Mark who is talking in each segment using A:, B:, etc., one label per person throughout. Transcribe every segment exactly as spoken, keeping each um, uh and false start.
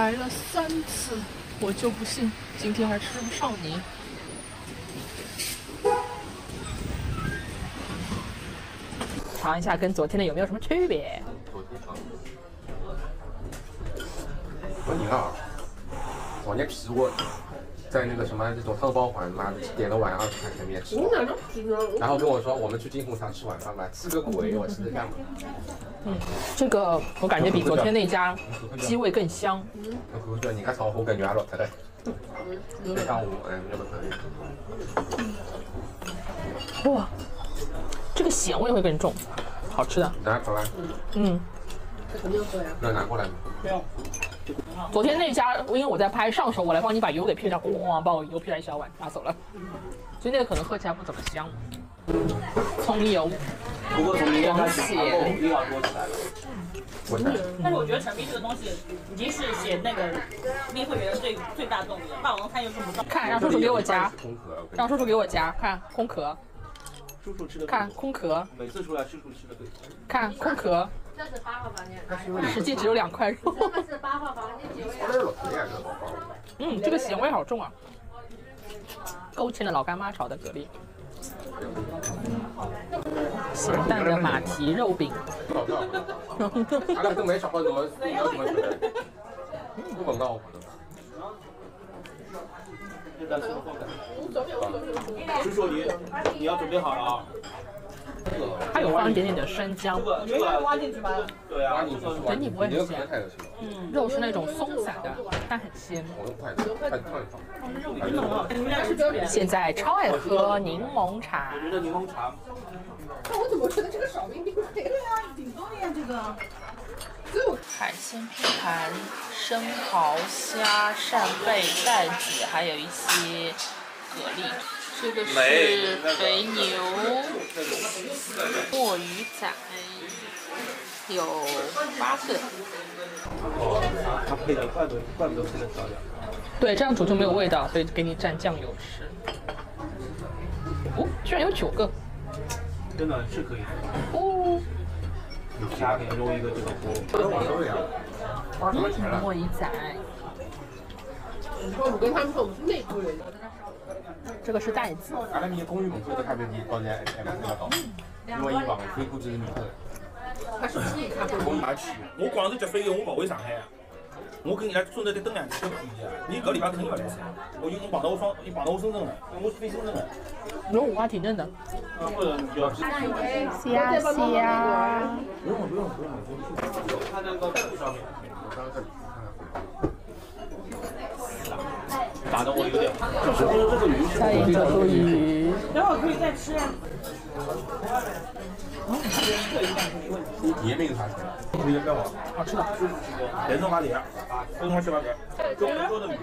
A: 来了三次，我就不信今天还吃不上你。尝一下跟昨天的有没有什么区别？
B: 我你啊，昨天批我在那个什么这种淘宝环，妈的点了碗二十块钱面吃，然后跟我说我们去金红堂吃晚饭吧，吃个鬼，我吃得干嘛？
A: 嗯，这个我感觉比昨天那家鸡味更香。
B: 我口水，你看炒火跟软了，对不对？再上午，哎，这个可
A: 以。哇，这个咸味会更重，好吃的。
B: 拿过来。
A: 嗯。
B: 要拿过来吗？
A: 没有。昨天那家，因为我在拍，上手我来帮你把油给撇掉，咣，把我油撇了一小碗，拿走了。所以那个可能喝起来不怎么香。葱油。
C: 不过从明天开始，
A: 又
C: 要多起来了。
B: 我猜。
D: 但是我觉得陈斌这个东西已经是写那个密会员的最最大动力了。霸王餐又用不到。
A: 看，让叔叔给我夹，让叔叔给我夹，看空壳。
C: 叔叔吃的。
A: 看空壳。
C: 每次出来，叔叔吃的对。
A: 看空壳。
E: 这是八号房间，
A: 实际只有两块肉。
E: 这是八号房间，几位？
A: 嗯，这个咸味好重啊！勾芡的老干妈炒的蛤蜊，咸淡的马蹄肉饼。
B: 俺俩都没炒过什么，没有什么水，不广告。
C: 叔叔，你你要准备好了啊！
A: 它有放一点点的生姜，
D: 你们要挖进去吗？
C: 对啊，
A: 整体不会很咸。嗯，肉是那种松散的，但很鲜。现在超爱喝柠檬茶。
C: 我觉得柠檬茶。
E: 那我怎么觉得这个少冰冰的？对
D: 啊，顶多呀这个。
A: 海鲜拼盘、生蚝、虾、扇贝、带子，还有一些蛤蜊。这个是肥牛、墨鱼仔，有八个。
C: 它配的怪不得怪不得配的少点。
A: 对，这样煮就没有味道，所以给你蘸酱油吃。哦，居然有九个。
C: 真的是可以。
A: 哦。
C: 有虾可以用一个这个锅。
A: 嗯，墨鱼仔。
E: 你说我跟他们说我们是内部人。
A: 这个是带子。
B: 阿拉米公寓门口的咖啡店，到现在还没看到，因为以往非估计是米粉。
E: 他是自己咖啡
B: 公园区。
F: 我光是吃飞的，我不回上海。我跟人家顺着在等两天不一样，你个礼拜肯定要来噻。我因为碰到我双，你碰到我深圳了，我飞深圳了。
A: 牛五花挺嫩的。
C: 或者你就要吃。
A: 虾虾。
C: 不用不用不用，它那个肚上面。打的我有点，就是这个鱼是
A: 再一个鱼，
D: 等会儿可以再吃。
B: 也没有啥钱，
F: 你干嘛？
A: 好吃的。
F: 人中花蝶，中华吃八个，中国的米。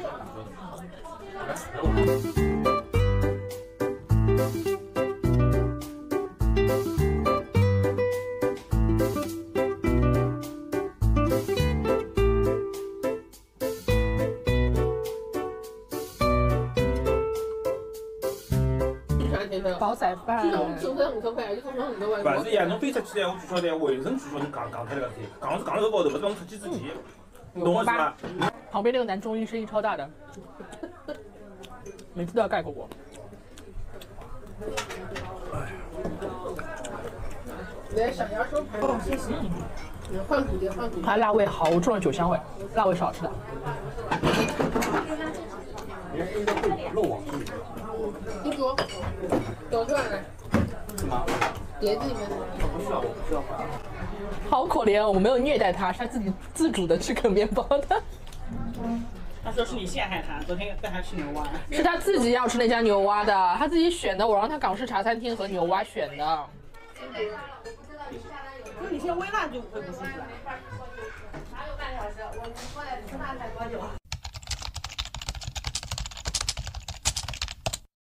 A: 煲仔饭，
E: 这种收成很可怕，就收成很多万。
F: 但是呀，侬飞出去呢，我就晓得卫生局说侬杠杠开那个车，杠是杠在高头，不是帮出几只鸡，你懂我意思吧？
A: 旁边那个男中医声音超大的，每次都要盖过我。
E: 来小鸭收盘，哦，谢谢。换骨碟，换骨碟。
A: 它辣味好重的酒香味，辣味是好吃的。
B: 漏网之鱼。
E: 你煮，抖出来来。
C: 什么？
E: 碟子里面。
C: 我不需要，我不需要换。
A: 好可怜，我没有虐待他，是他自己自主的吃啃面包的。
D: 他说是你陷害他，昨天带他吃牛蛙。
A: 是他自己要吃那家牛蛙的，他自己选的，我让他港式茶餐厅和牛蛙选的。
D: 那你先微辣就不会不舒服了。
E: 还有半小时，我们过来吃饭才多久啊？